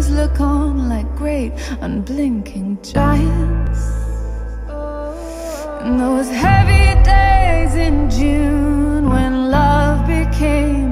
blues look on like great unblinking giants. And those heavy days in June when love became